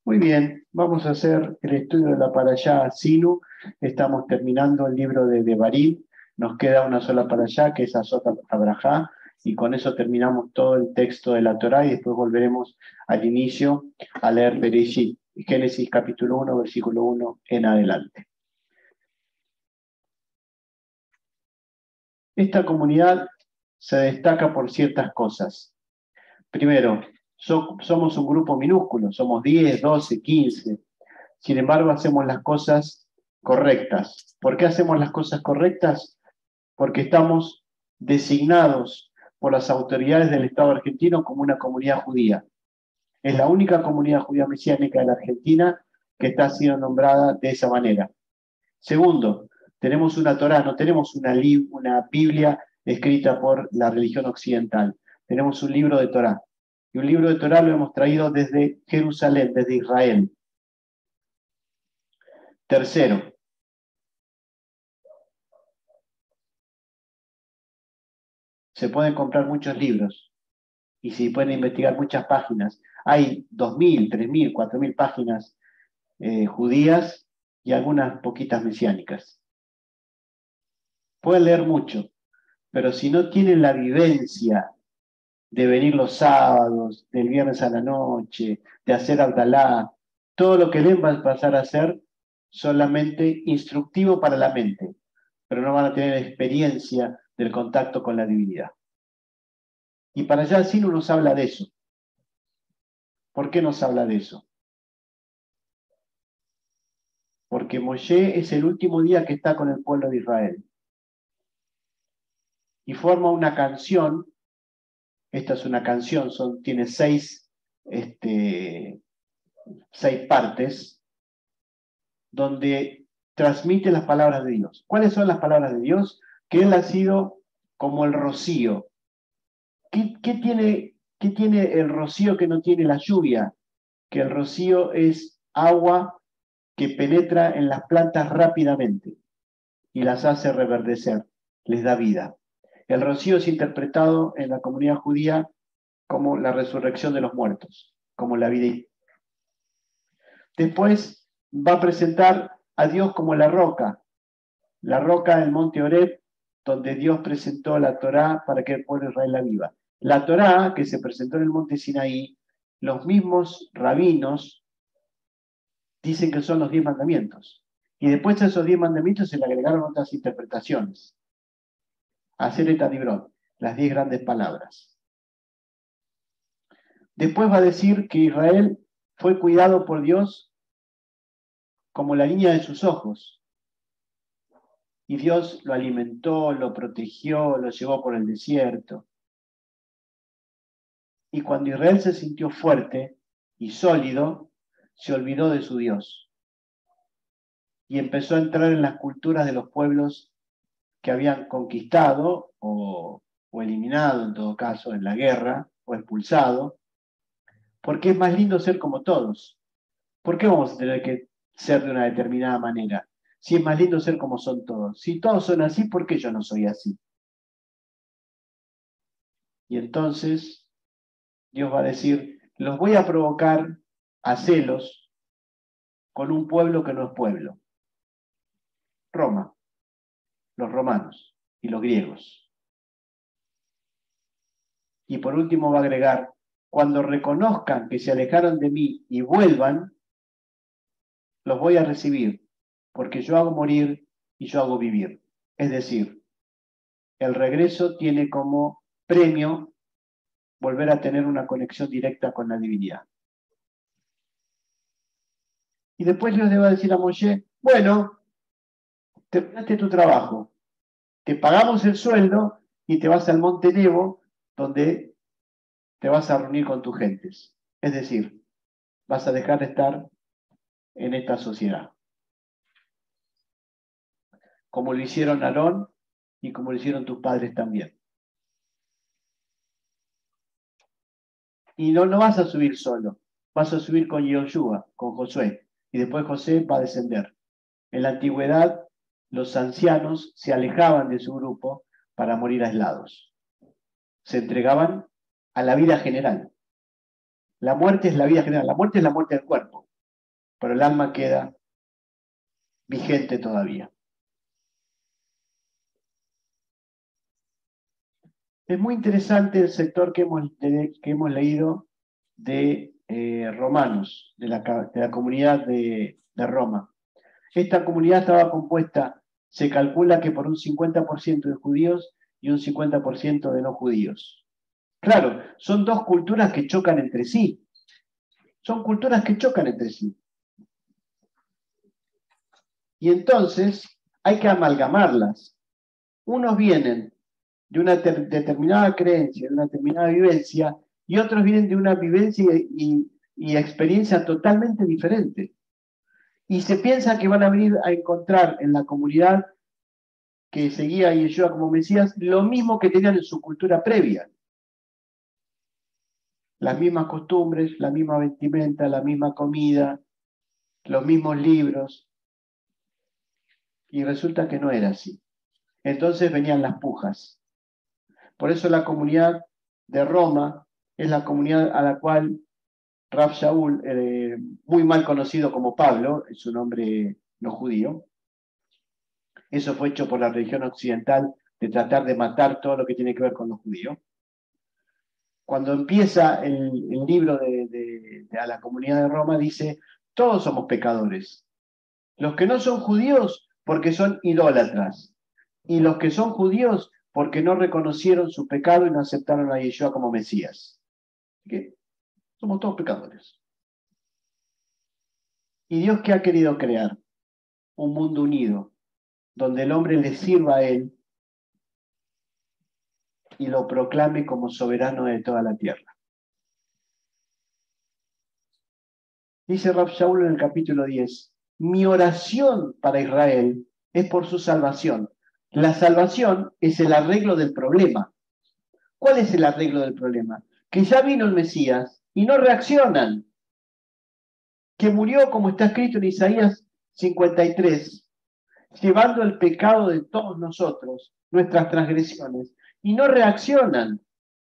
Muy bien, vamos a hacer el estudio de la Parashá Sinu. Estamos terminando el libro de Devarim. Nos queda una sola Parashá, que es Azot Abrahá, y con eso terminamos todo el texto de la Torá y después volveremos al inicio a leer Bereshit, Génesis capítulo 1, versículo 1 en adelante. Esta comunidad se destaca por ciertas cosas. Primero, somos un grupo minúsculo, somos 10, 12, 15. Sin embargo, hacemos las cosas correctas. ¿Por qué hacemos las cosas correctas? Porque estamos designados por las autoridades del Estado argentino como una comunidad judía. Es la única comunidad judía mesiánica de la Argentina que está siendo nombrada de esa manera. Segundo, tenemos una Torá, no tenemos una Biblia escrita por la religión occidental. Tenemos un libro de Torá. Y un libro de Torá lo hemos traído desde Jerusalén, desde Israel. Tercero, se pueden comprar muchos libros y se pueden investigar muchas páginas. Hay 2.000, 3.000, 4.000 páginas judías y algunas poquitas mesiánicas. Pueden leer mucho, pero si no tienen la vivencia de venir los sábados, del viernes a la noche, de hacer Abdalá, todo lo que leen va a pasar a ser solamente instructivo para la mente, pero no van a tener experiencia del contacto con la divinidad. Y para allá Sinu nos habla de eso. ¿Por qué nos habla de eso? Porque Moshe es el último día que está con el pueblo de Israel. Y forma una canción. Esta es una canción, tiene seis partes, donde transmite las palabras de Dios. ¿Cuáles son las palabras de Dios? Que Él ha sido como el rocío. ¿Qué tiene el rocío que no tiene la lluvia? Que el rocío es agua que penetra en las plantas rápidamente y las hace reverdecer, les da vida. El rocío es interpretado en la comunidad judía como la resurrección de los muertos, como la vida. Después va a presentar a Dios como la roca del monte Horeb, donde Dios presentó la Torá para que el pueblo de Israel la viva. La Torá, que se presentó en el monte Sinaí, los mismos rabinos dicen que son los 10 mandamientos. Y después a esos 10 mandamientos se le agregaron otras interpretaciones. Hacer et Adibrot, las 10 grandes palabras. Después va a decir que Israel fue cuidado por Dios como la niña de sus ojos. Y Dios lo alimentó, lo protegió, lo llevó por el desierto. Y cuando Israel se sintió fuerte y sólido, se olvidó de su Dios. Y empezó a entrar en las culturas de los pueblos que habían conquistado o eliminado, en todo caso, en la guerra, o expulsado, porque es más lindo ser como todos. ¿Por qué vamos a tener que ser de una determinada manera? Si es más lindo ser como son todos. Si todos son así, ¿por qué yo no soy así? Y entonces Dios va a decir, los voy a provocar a celos con un pueblo que no es pueblo. Roma, los romanos y los griegos. Y por último va a agregar, cuando reconozcan que se alejaron de mí y vuelvan, los voy a recibir, porque yo hago morir y yo hago vivir. Es decir, el regreso tiene como premio volver a tener una conexión directa con la divinidad. Y después Dios le va a decir a Moshe, bueno, terminaste tu trabajo, te pagamos el sueldo y te vas al monte Nebo, donde te vas a reunir con tus gentes. Es decir, vas a dejar de estar en esta sociedad. Como lo hicieron Aarón y como lo hicieron tus padres también. Y no vas a subir solo, vas a subir con Yoshua, con Josué, y después José va a descender. En la antigüedad, los ancianos se alejaban de su grupo para morir aislados. Se entregaban a la vida general. La muerte es la vida general, la muerte es la muerte del cuerpo, pero el alma queda vigente todavía. Es muy interesante el sector que hemos leído de romanos, de la comunidad de Roma. Esta comunidad estaba compuesta, se calcula que por un 50% de judíos y un 50% de no judíos. Claro, son dos culturas que chocan entre sí. Son culturas que chocan entre sí. Y entonces hay que amalgamarlas. Unos vienen de una determinada creencia, de una determinada vivencia, y otros vienen de una vivencia y experiencia totalmente diferente. Y se piensa que van a venir a encontrar en la comunidad que seguía a Yeshua como Mesías lo mismo que tenían en su cultura previa. Las mismas costumbres, la misma vestimenta, la misma comida, los mismos libros. Y resulta que no era así. Entonces venían las pujas. Por eso la comunidad de Roma es la comunidad a la cual Rav Shaul, muy mal conocido como Pablo, es su nombre no judío, eso fue hecho por la religión occidental de tratar de matar todo lo que tiene que ver con los judíos. Cuando empieza el libro a la comunidad de Roma, dice, todos somos pecadores. Los que no son judíos porque son idólatras. Y los que son judíos porque no reconocieron su pecado y no aceptaron a Yeshua como Mesías. Así que somos todos pecadores. ¿Y Dios qué ha querido crear? Un mundo unido, donde el hombre le sirva a él y lo proclame como soberano de toda la tierra. Dice Rav Shaul en el capítulo 10, mi oración para Israel es por su salvación. La salvación es el arreglo del problema. ¿Cuál es el arreglo del problema? Que ya vino el Mesías y no reaccionan. Que murió, como está escrito en Isaías 53, llevando el pecado de todos nosotros, nuestras transgresiones, y no reaccionan.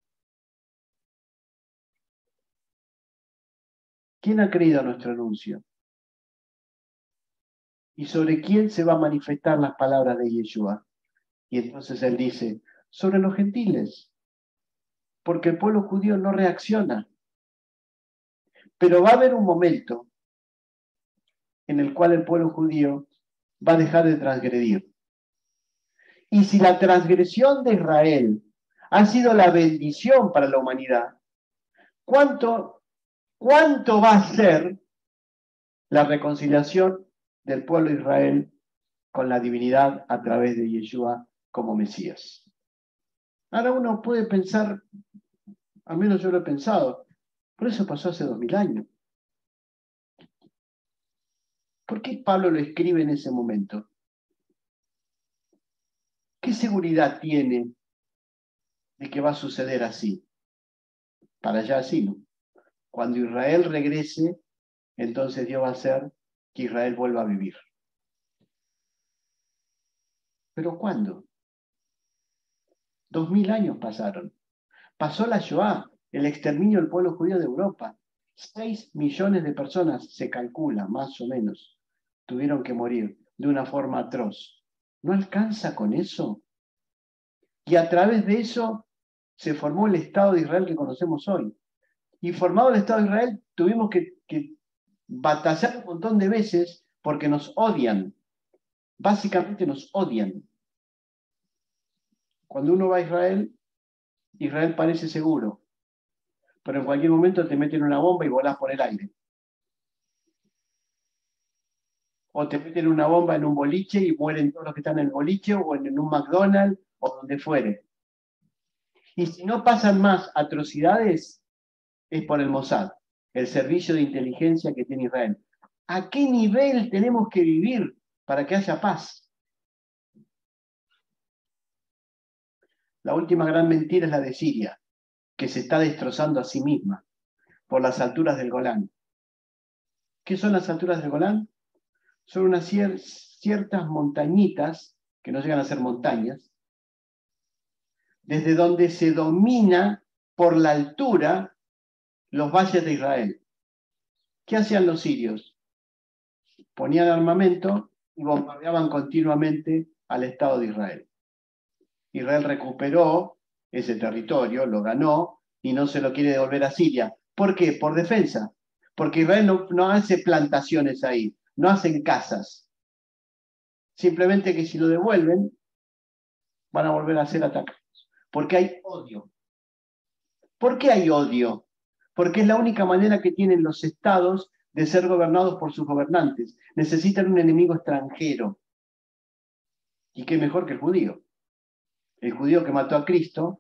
¿Quién ha creído a nuestro anuncio? ¿Y sobre quién se van a manifestar las palabras de Yeshua? Y entonces él dice, sobre los gentiles, porque el pueblo judío no reacciona. Pero va a haber un momento en el cual el pueblo judío va a dejar de transgredir. Y si la transgresión de Israel ha sido la bendición para la humanidad, ¿cuánto va a ser la reconciliación del pueblo de Israel con la divinidad a través de Yeshua como Mesías? Ahora uno puede pensar, al menos yo lo he pensado, pero eso pasó hace 2000 años. ¿Por qué Pablo lo escribe en ese momento? ¿Qué seguridad tiene de que va a suceder así? Para allá así, ¿no? Cuando Israel regrese, entonces Dios va a hacer que Israel vuelva a vivir. ¿Pero cuándo? 2000 años pasaron. Pasó la Shoah, el exterminio del pueblo judío de Europa. 6 millones de personas, se calcula, más o menos, tuvieron que morir de una forma atroz. ¿No alcanza con eso? Y a través de eso se formó el Estado de Israel que conocemos hoy. Y formado el Estado de Israel, tuvimos que batallar un montón de veces porque nos odian. Básicamente nos odian. Cuando uno va a Israel, Israel parece seguro, pero en cualquier momento te meten una bomba y volás por el aire. O te meten una bomba en un boliche y mueren todos los que están en el boliche o en un McDonald's o donde fuere. Y si no pasan más atrocidades, es por el Mossad, el servicio de inteligencia que tiene Israel. ¿A qué nivel tenemos que vivir para que haya paz? La última gran mentira es la de Siria, que se está destrozando a sí misma por las alturas del Golán. ¿Qué son las alturas del Golán? Son unas ciertas montañitas, que no llegan a ser montañas, desde donde se domina por la altura los valles de Israel. ¿Qué hacían los sirios? ponían armamento y bombardeaban continuamente al Estado de Israel. Israel recuperó ese territorio, lo ganó y no se lo quiere devolver a Siria. ¿Por qué? Por defensa. Porque Israel no hace plantaciones ahí, no hacen casas. Simplemente que si lo devuelven, van a volver a ser atacados. Porque hay odio. ¿Por qué hay odio? Porque es la única manera que tienen los estados de ser gobernados por sus gobernantes. Necesitan un enemigo extranjero. ¿Y qué mejor que el judío? El judío que mató a Cristo,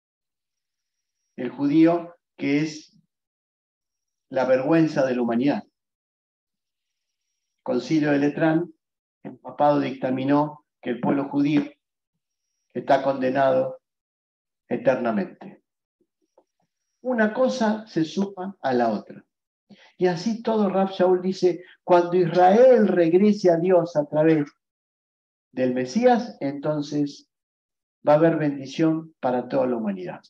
el judío que es la vergüenza de la humanidad. Concilio de Letrán, el papado dictaminó que el pueblo judío está condenado eternamente. Una cosa se suma a la otra. Y así todo Rav Shaul dice, cuando Israel regrese a Dios a través del Mesías, entonces va a haber bendición para toda la humanidad.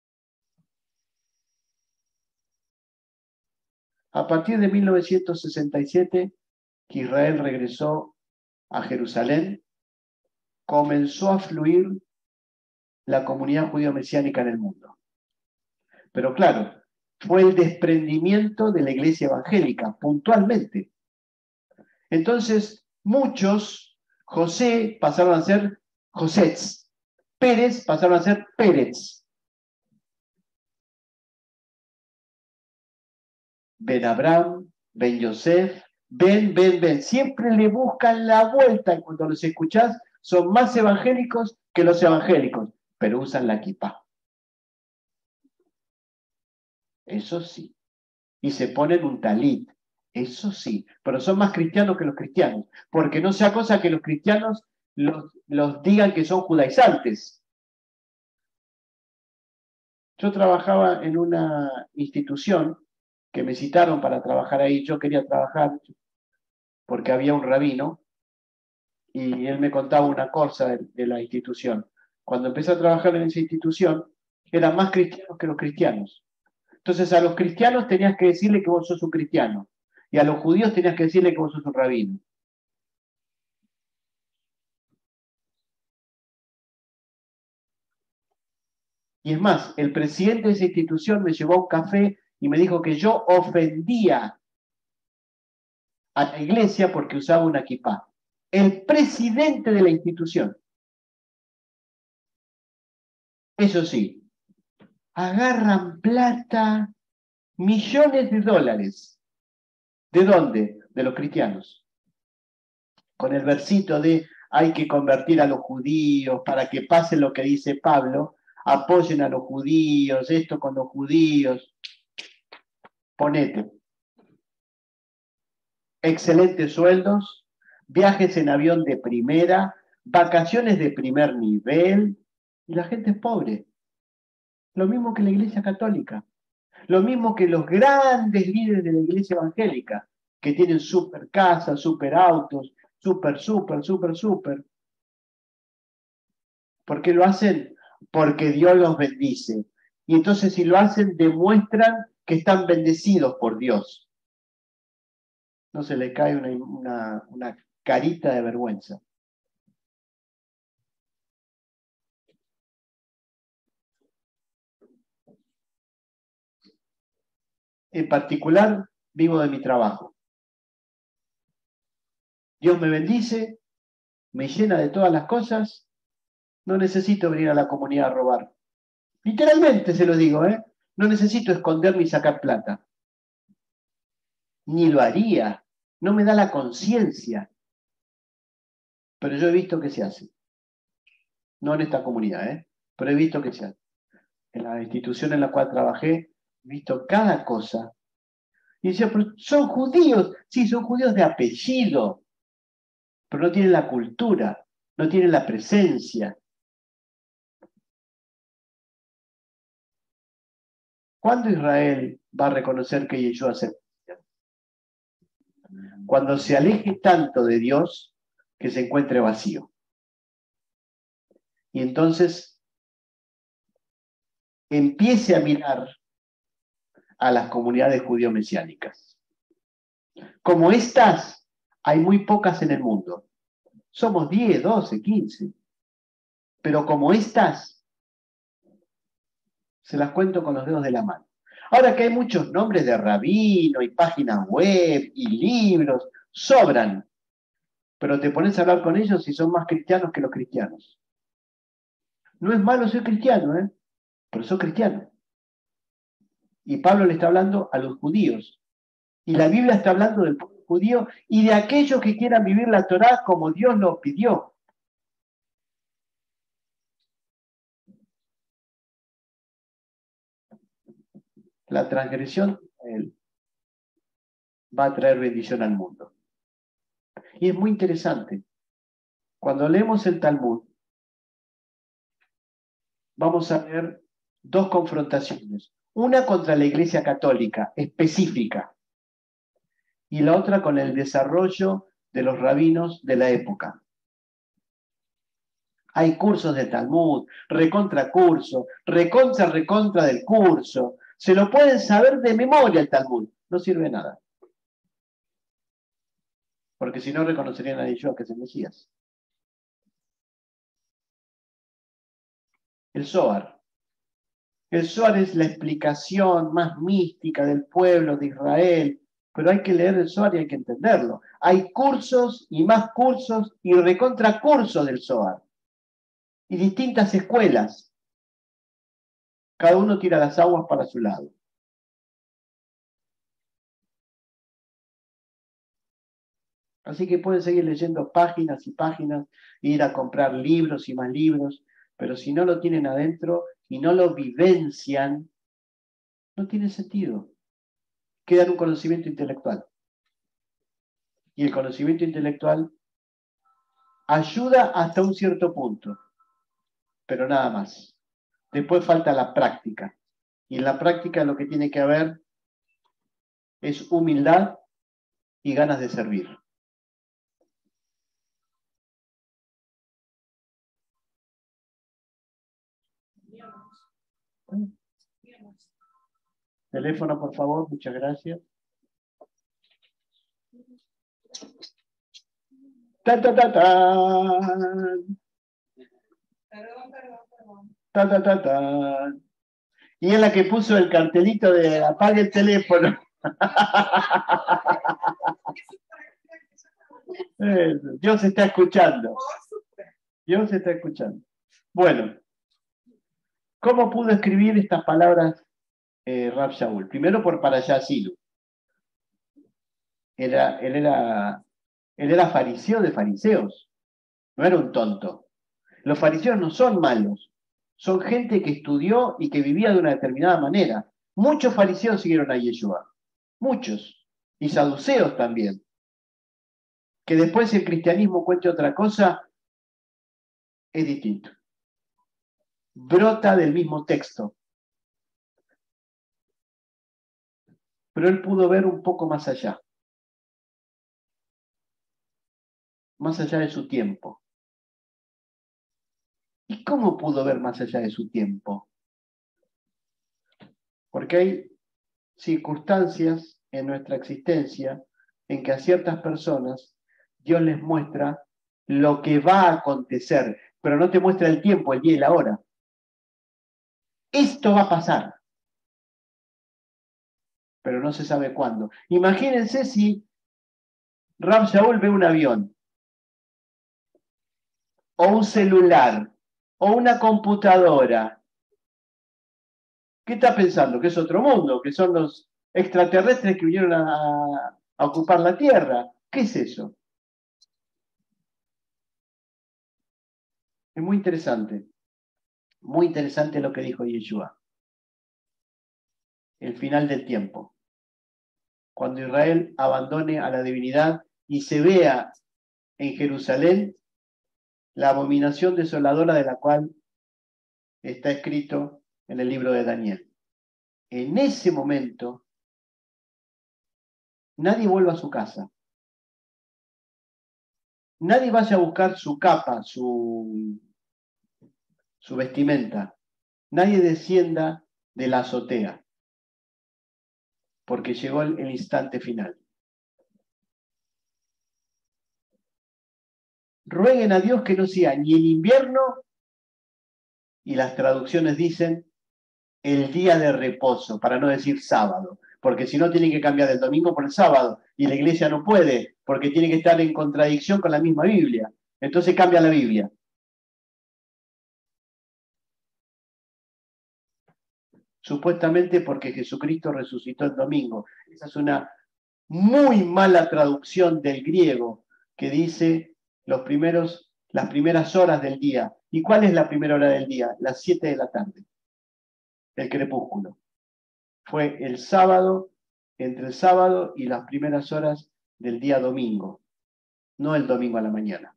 A partir de 1967, que Israel regresó a Jerusalén, comenzó a fluir la comunidad judío-mesiánica en el mundo. Pero claro, fue el desprendimiento de la iglesia evangélica, puntualmente. Entonces, muchos, José pasaron a ser Josets, Pérez pasaron a ser Pérez. Ben Abraham, Ben Yosef, Ben. Siempre le buscan la vuelta. Cuando los escuchás, son más evangélicos que los evangélicos, pero usan la kipá. Eso sí. Y se ponen un talit. Eso sí. Pero son más cristianos que los cristianos. Porque no sea cosa que los cristianos los digan que son judaizantes. Yo trabajaba en una institución que me citaron para trabajar ahí. Yo quería trabajar porque había un rabino y él me contaba una cosa de la institución. Cuando empecé a trabajar en esa institución, eran más cristianos que los cristianos. Entonces a los cristianos tenías que decirle que vos sos un cristiano y a los judíos tenías que decirle que vos sos un rabino. Y es más, el presidente de esa institución me llevó a un café y me dijo que yo ofendía a la iglesia porque usaba una kipá. El presidente de la institución. Eso sí, agarran plata, millones de dólares. ¿De dónde? De los cristianos. Con el versito de hay que convertir a los judíos para que pase lo que dice Pablo, apoyen a los judíos, esto con los judíos. Ponete. Excelentes sueldos, viajes en avión de primera, vacaciones de primer nivel, y la gente es pobre. Lo mismo que la Iglesia Católica. Lo mismo que los grandes líderes de la iglesia evangélica, que tienen super casas, super autos, super. ¿Por qué lo hacen? Porque Dios los bendice. Y entonces si lo hacen, demuestran que están bendecidos por Dios. No se le cae una carita de vergüenza. En particular, vivo de mi trabajo. Dios me bendice, me llena de todas las cosas. No necesito venir a la comunidad a robar. Literalmente se lo digo, ¿eh? No necesito esconderme y sacar plata. Ni lo haría. No me da la conciencia. Pero yo he visto que se hace. No en esta comunidad, ¿eh? Pero he visto que se hace. En la institución en la cual trabajé, he visto cada cosa. Y decía, pero son judíos. Sí, son judíos de apellido. Pero no tienen la cultura, no tienen la presencia. ¿Cuándo Israel va a reconocer que Yeshua es el Mesías? Cuando se aleje tanto de Dios que se encuentre vacío. Y entonces empiece a mirar a las comunidades judío-mesiánicas como estas hay muy pocas en el mundo. Somos 10, 12, 15. Pero como estas, se las cuento con los dedos de la mano. Ahora que hay muchos nombres de rabino y páginas web y libros, sobran. Pero te pones a hablar con ellos y son más cristianos que los cristianos. No es malo ser cristiano, pero soy cristiano. Y Pablo le está hablando a los judíos. Y la Biblia está hablando del pueblo judío y de aquellos que quieran vivir la Torá como Dios lo pidió. La transgresión va a traer bendición al mundo. Y es muy interesante. Cuando leemos el Talmud, vamos a ver dos confrontaciones. Una contra la Iglesia Católica, específica, y la otra con el desarrollo de los rabinos de la época. Hay cursos de Talmud, recontra curso, recontra del curso. Se lo pueden saber de memoria el Talmud. No sirve de nada. Porque si no reconocerían a Yeshua que es el Mesías. El Zohar. El Zohar es la explicación más mística del pueblo de Israel, pero hay que leer el Zohar y hay que entenderlo. Hay cursos y más cursos y recontra cursos del Zohar. Y distintas escuelas. Cada uno tira las aguas para su lado. Así que pueden seguir leyendo páginas y páginas, ir a comprar libros y más libros, pero si no lo tienen adentro y no lo vivencian, no tiene sentido. Queda en un conocimiento intelectual. Y el conocimiento intelectual ayuda hasta un cierto punto, pero nada más. Después falta la práctica. Y en la práctica lo que tiene que haber es humildad y ganas de servir. Teléfono, por favor, muchas gracias. Ta, ta, ta, ta. Ta, ta, ta, ta. Y es la que puso el cartelito de apague el teléfono. Dios está escuchando. Dios está escuchando. Bueno, ¿cómo pudo escribir estas palabras Rab Shaul? Primero por Parashá Silu. Él era fariseo de fariseos. No era un tonto. Los fariseos no son malos. Son gente que estudió y que vivía de una determinada manera. Muchos fariseos siguieron a Yeshua. Muchos. Y saduceos también. Que después el cristianismo cuente otra cosa, es distinto. Brota del mismo texto. Pero él pudo ver un poco más allá. Más allá de su tiempo. ¿Y cómo pudo ver más allá de su tiempo? Porque hay circunstancias en nuestra existencia en que a ciertas personas Dios les muestra lo que va a acontecer, pero no te muestra el tiempo, el día y la hora. Esto va a pasar, pero no se sabe cuándo. Imagínense si Rab Shaul ve un avión, o un celular, o una computadora. ¿Qué está pensando? Que es otro mundo, que son los extraterrestres que vinieron a ocupar la Tierra. ¿Qué es eso? Es muy interesante lo que dijo Yeshua. El final del tiempo. Cuando Israel abandone a la divinidad y se vea en Jerusalén la abominación desoladora de la cual está escrito en el libro de Daniel. En ese momento, nadie vuelva a su casa. Nadie vaya a buscar su capa, su vestimenta. Nadie descienda de la azotea, porque llegó el instante final. rueguen a Dios que no sea ni el invierno, y las traducciones dicen el día de reposo, para no decir sábado, porque si no tienen que cambiar el domingo por el sábado, y la iglesia no puede, porque tiene que estar en contradicción con la misma Biblia. Entonces cambia la Biblia. Supuestamente porque Jesucristo resucitó el domingo. Esa es una muy mala traducción del griego que dice las primeras horas del día. ¿Y cuál es la primera hora del día? Las 7 de la tarde, el crepúsculo. Fue el sábado, entre el sábado y las primeras horas del día domingo, no el domingo a la mañana.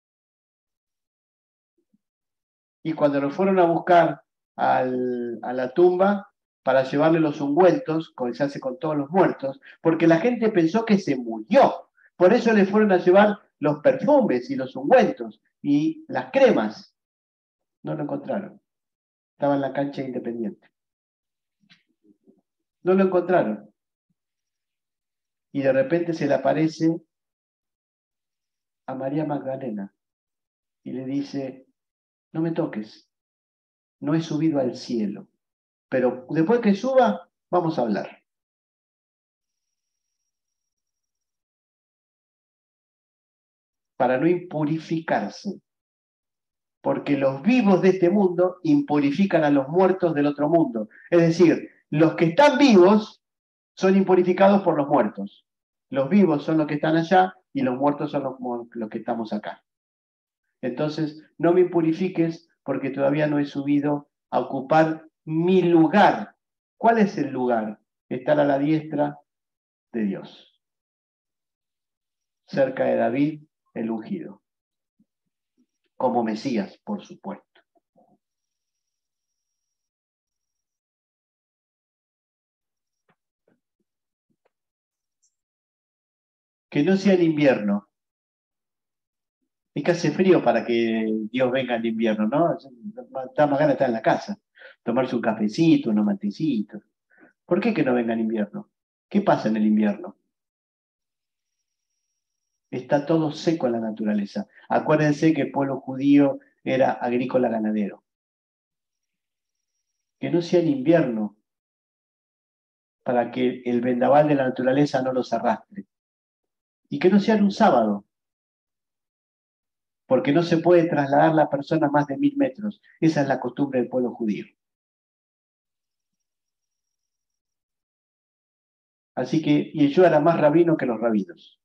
Y cuando lo fueron a buscar a la tumba para llevarle los ungüentos, como se hace con todos los muertos, porque la gente pensó que se murió. Por eso le fueron a llevar los perfumes y los ungüentos y las cremas. No lo encontraron. Estaba en la cancha Independiente. No lo encontraron. Y de repente se le aparece a María Magdalena y le dice, no me toques, no he subido al cielo, pero después que suba, vamos a hablar. Para no impurificarse, porque los vivos de este mundo impurifican a los muertos del otro mundo. Es decir, los que están vivos son impurificados por los muertos. Los vivos son los que están allá y los muertos son los que estamos acá. Entonces, no me impurifiques porque todavía no he subido a ocupar mi lugar. ¿Cuál es el lugar? Estar a la diestra de Dios, cerca de David, el ungido, como Mesías, por supuesto. Que no sea en invierno. Es que hace frío para que Dios venga en invierno, ¿no? Da más ganas de estar en la casa, tomarse un cafecito, unos matecitos. ¿Por qué que no venga en invierno? ¿Qué pasa en el invierno? Está todo seco en la naturaleza. Acuérdense que el pueblo judío era agrícola ganadero. Que no sea en invierno para que el vendaval de la naturaleza no los arrastre. Y que no sea en un sábado, porque no se puede trasladar la persona más de 1000 metros. Esa es la costumbre del pueblo judío. Así que Yeshua era más rabino que los rabinos.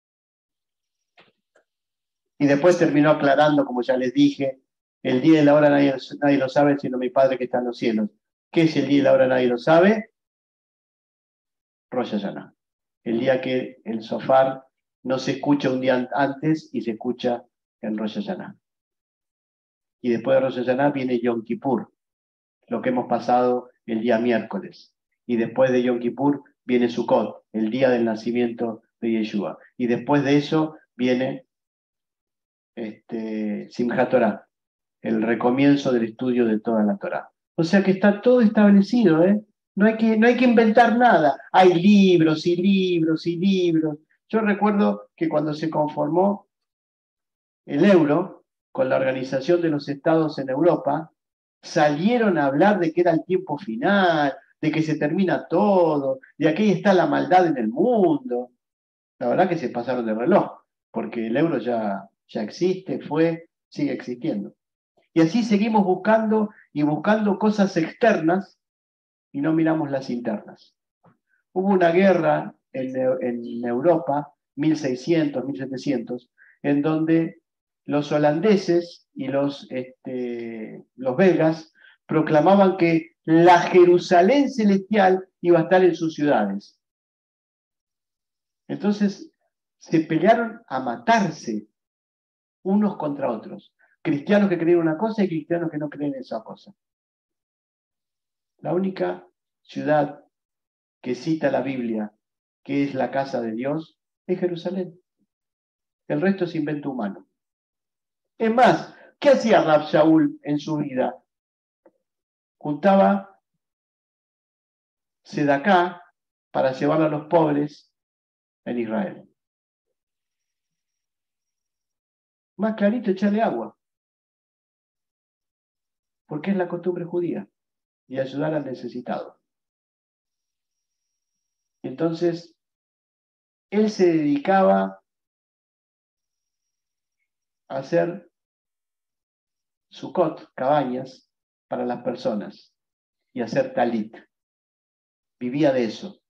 Y después terminó aclarando, como ya les dije, el día y la hora nadie lo sabe, sino mi Padre que está en los cielos. ¿Qué es el día y la hora nadie lo sabe? Rosh Hashanah. El día que el sofar no se escucha un día antes y se escucha en Rosh Hashanah. Y después de Rosh Hashanah viene Yom Kippur, lo que hemos pasado el día miércoles. Y después de Yom Kippur viene Sukkot, el día del nacimiento de Yeshua. Y después de eso viene Simchat Torah, el recomienzo del estudio de toda la Torah. O sea que está todo establecido, ¿eh? No hay que inventar nada. Hay libros y libros y libros. Yo recuerdo que cuando se conformó el euro, con la Organización de los Estados en Europa, salieron a hablar de que era el tiempo final, de que se termina todo, de que ahí está la maldad en el mundo. La verdad que se pasaron de reloj, porque el euro ya existe, sigue existiendo. Y así seguimos buscando y buscando cosas externas y no miramos las internas. Hubo una guerra en Europa, 1600, 1700, en donde los holandeses y los belgas proclamaban que la Jerusalén celestial iba a estar en sus ciudades. Entonces se pelearon a matarse unos contra otros. Cristianos que creen una cosa y cristianos que no creen esa cosa. La única ciudad que cita la Biblia, que es la casa de Dios, es Jerusalén. El resto es invento humano. Es más, ¿qué hacía Rab Shaul en su vida? Juntaba sedacá para llevarlo a los pobres en Israel. Más clarito, echarle agua, porque es la costumbre judía, y ayudar al necesitado. Entonces, él se dedicaba a hacer sucot, cabañas, para las personas, y hacer talit. Vivía de eso,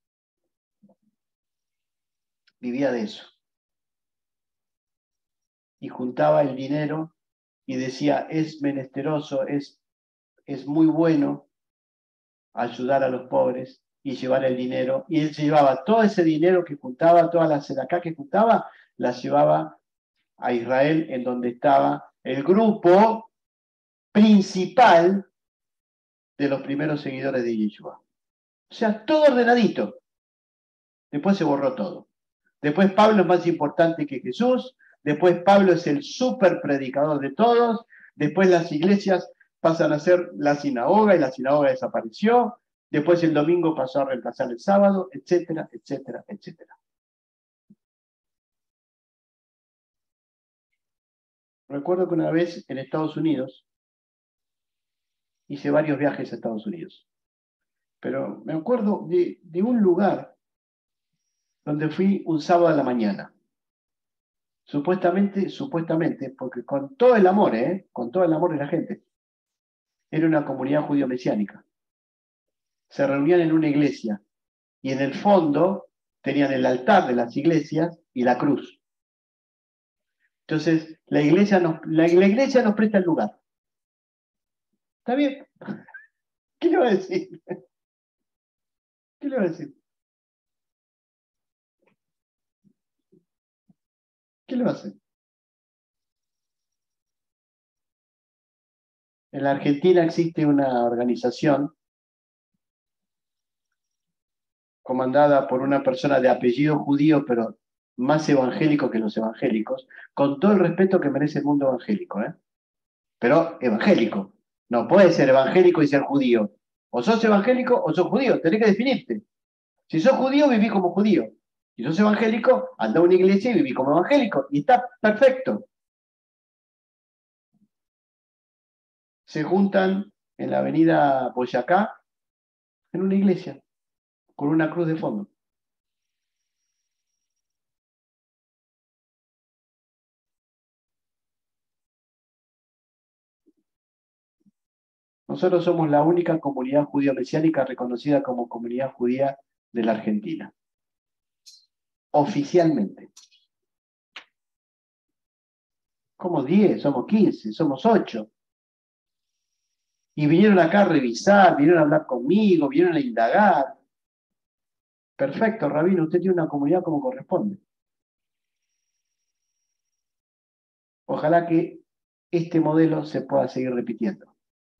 vivía de eso. Y juntaba el dinero y decía, es menesteroso, es muy bueno ayudar a los pobres y llevar el dinero. Y él se llevaba todo ese dinero que juntaba, toda la sedacá que juntaba, la llevaba a Israel, en donde estaba el grupo principal de los primeros seguidores de Yeshua. O sea, todo ordenadito. Después se borró todo. Después Pablo es más importante que Jesús. Después Pablo es el súper predicador de todos. Después las iglesias pasan a ser la sinagoga y la sinagoga desapareció. Después el domingo pasó a reemplazar el sábado, etcétera, etcétera, etcétera. Recuerdo que una vez en Estados Unidos hice varios viajes a Estados Unidos. Pero me acuerdo de un lugar donde fui un sábado a la mañana. Supuestamente, porque con todo el amor, con todo el amor de la gente, era una comunidad judío-mesiánica. Se reunían en una iglesia y en el fondo tenían el altar de las iglesias y la cruz. Entonces, la iglesia nos presta el lugar. ¿Está bien? ¿Qué le va a decir? ¿Qué le va a decir? ¿Qué le va a hacer? En la Argentina existe una organización comandada por una persona de apellido judío, pero más evangélico que los evangélicos, con todo el respeto que merece el mundo evangélico, pero evangélico. No puede ser evangélico y ser judío. O sos evangélico o sos judío, tenés que definirte. Si sos judío, viví como judío. Si sos evangélico, anda a una iglesia y viví como evangélico. Y está perfecto. Se juntan en la avenida Boyacá, en una iglesia, con una cruz de fondo. Nosotros somos la única comunidad judío-mesiánica reconocida como comunidad judía de la Argentina. Oficialmente. Somos 10, somos 15, somos 8. Y vinieron acá a revisar, vinieron a hablar conmigo, vinieron a indagar. Perfecto, Rabino, usted tiene una comunidad como corresponde. Ojalá que este modelo se pueda seguir repitiendo.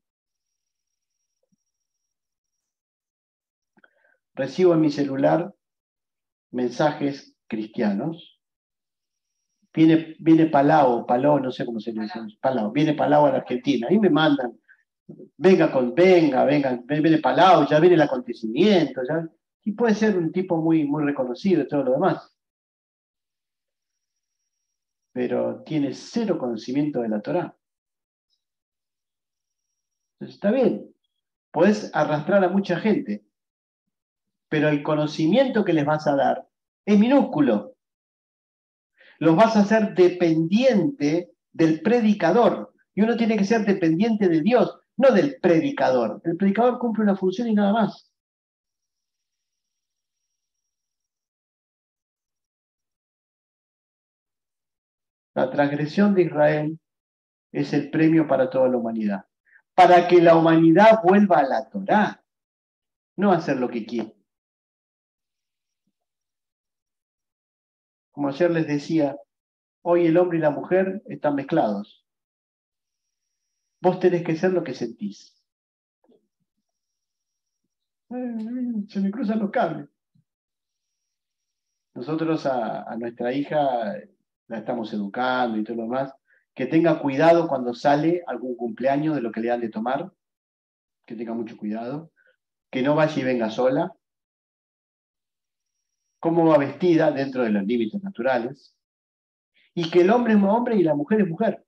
Recibo en mi celular mensajes cristianos. Viene Palau, no sé cómo se le dice, Palau, viene Palau a la Argentina. Ahí me mandan, venga, viene Palau, ya viene el acontecimiento. Ya, y puede ser un tipo muy, muy reconocido y todo lo demás. Pero tiene cero conocimiento de la Torá. Entonces, está bien, podés arrastrar a mucha gente, pero el conocimiento que les vas a dar es minúsculo. Los vas a hacer dependiente del predicador. Y uno tiene que ser dependiente de Dios, no del predicador. El predicador cumple una función y nada más. La transgresión de Israel es el premio para toda la humanidad. Para que la humanidad vuelva a la Torá, no a hacer lo que quiere. Como ayer les decía, hoy el hombre y la mujer están mezclados. Vos tenés que ser lo que sentís. Se me cruzan los cables. Nosotros a nuestra hija la estamos educando y todo lo demás, que tenga cuidado cuando sale algún cumpleaños de lo que le dan de tomar, que tenga mucho cuidado, que no vaya y venga sola, cómo va vestida dentro de los límites naturales, y que el hombre es hombre y la mujer es mujer.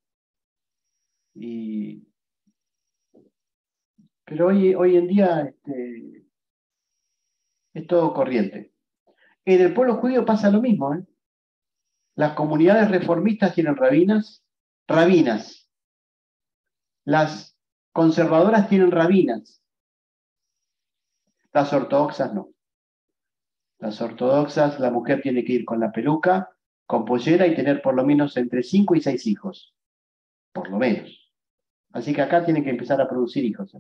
Pero hoy en día es todo corriente. En el pueblo judío pasa lo mismo, ¿eh? Las comunidades reformistas tienen rabinas. Las conservadoras tienen rabinas. Las ortodoxas no. Las ortodoxas, la mujer tiene que ir con la peluca, con pollera y tener por lo menos entre 5 y 6 hijos. Por lo menos. Así que acá tienen que empezar a producir hijos.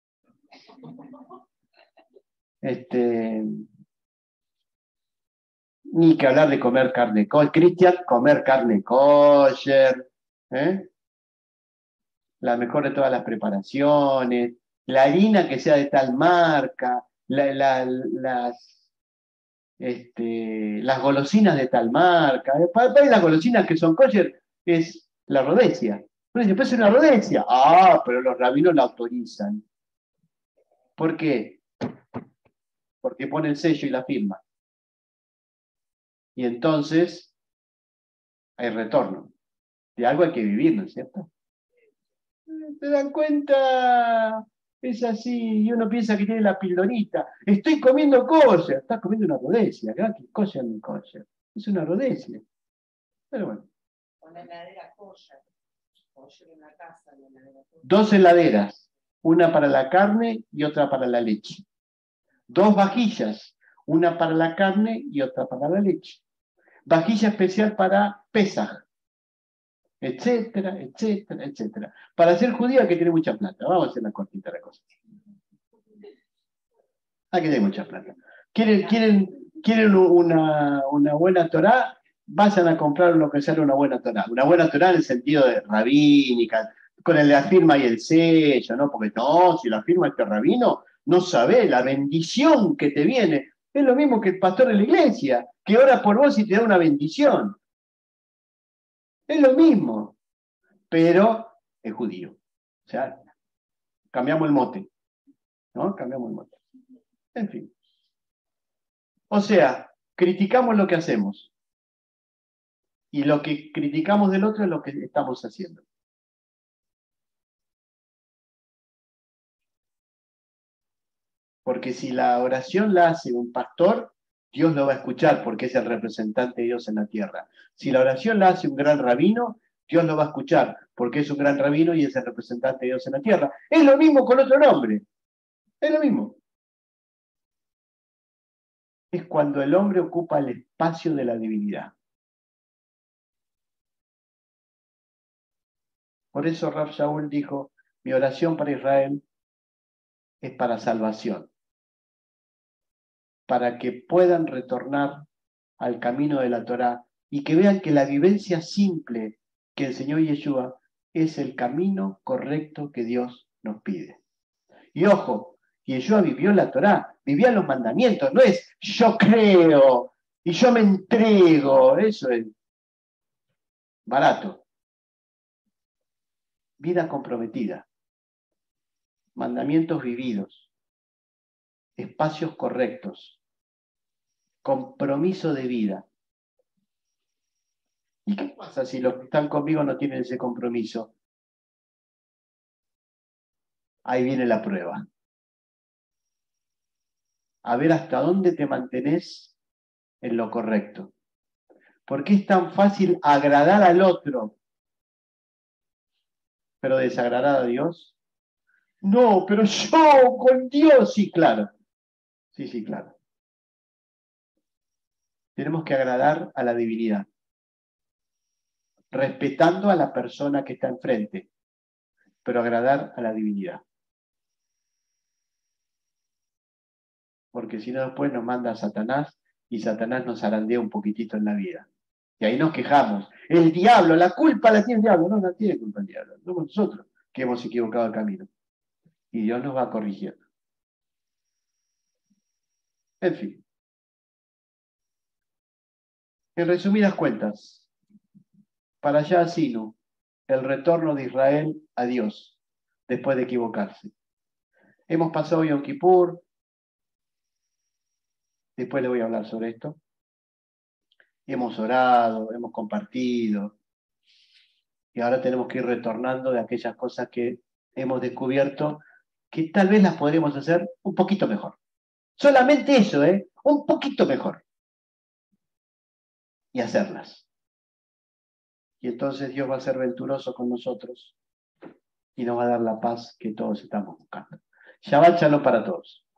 Ni que hablar de comer carne kosher. Cristian, comer carne kosher. La mejor de todas las preparaciones. La harina que sea de tal marca. Las golosinas de tal marca. Para las golosinas que son kosher es la rodesia. Pero después es una rodesia. Pero los rabinos la autorizan. ¿Por qué? Porque pone el sello y la firma. Y entonces hay retorno. De algo hay que vivir, ¿no es cierto? ¿Te dan cuenta? Es así, y uno piensa que tiene la pildorita. Estoy comiendo kosher. Estás comiendo una rodesia. ¿Qué kosher ni kosher? Es una rodesia. Pero bueno. Una heladera kosher. Kosher en la casa, la heladera kosher. 2 heladeras. Una para la carne y otra para la leche. 2 vajillas. Una para la carne y otra para la leche. Vajilla especial para Pesaj. Etcétera, etcétera, etcétera. Para ser judío hay que tener mucha plata. Vamos a hacer la cortita la cosa. Hay que tener mucha plata. ¿Quieren una buena Torá? Vayan a comprar lo que sale una buena Torá. Una buena Torá en el sentido de rabínica, con la firma y el sello, ¿no? Porque no, si la firma este rabino, no sabe la bendición que te viene. Es lo mismo que el pastor de la iglesia, que ora por vos y te da una bendición. Es lo mismo, pero es judío. O sea, cambiamos el mote, ¿no? Cambiamos el mote. En fin. O sea, criticamos lo que hacemos. Y lo que criticamos del otro es lo que estamos haciendo. Porque si la oración la hace un pastor, Dios lo va a escuchar porque es el representante de Dios en la tierra. Si la oración la hace un gran rabino, Dios lo va a escuchar porque es un gran rabino y es el representante de Dios en la tierra. Es lo mismo con otro nombre. Es lo mismo. Es cuando el hombre ocupa el espacio de la divinidad. Por eso Rav Shaul dijo, mi oración para Israel es para salvación, para que puedan retornar al camino de la Torá y que vean que la vivencia simple que enseñó Yeshua es el camino correcto que Dios nos pide. Y ojo, Yeshua vivió la Torá, vivía los mandamientos, no es yo creo y yo me entrego, eso es barato. Vida comprometida, mandamientos vividos, espacios correctos, compromiso de vida. ¿Y qué pasa si los que están conmigo no tienen ese compromiso? Ahí viene la prueba. A ver hasta dónde te mantenés en lo correcto. ¿Por qué es tan fácil agradar al otro, pero desagradar a Dios? No, pero yo con Dios, sí, claro. Sí, claro. Tenemos que agradar a la divinidad, respetando a la persona que está enfrente, pero agradar a la divinidad. Porque si no después nos manda a Satanás y Satanás nos zarandea un poquitito en la vida. Y ahí nos quejamos. El diablo, la culpa la tiene el diablo. No, no tiene culpa el diablo. Somos nosotros que hemos equivocado el camino. Y Dios nos va corrigiendo. En fin. En resumidas cuentas, para allá Sinu, el retorno de Israel a Dios, después de equivocarse. Hemos pasado Yom Kippur, después le voy a hablar sobre esto. Hemos orado, hemos compartido, Y ahora tenemos que ir retornando de aquellas cosas que hemos descubierto que tal vez las podremos hacer un poquito mejor. Solamente eso, un poquito mejor. Y hacerlas. Y entonces Dios va a ser venturoso con nosotros y nos va a dar la paz que todos estamos buscando. Shabbat shalom para todos.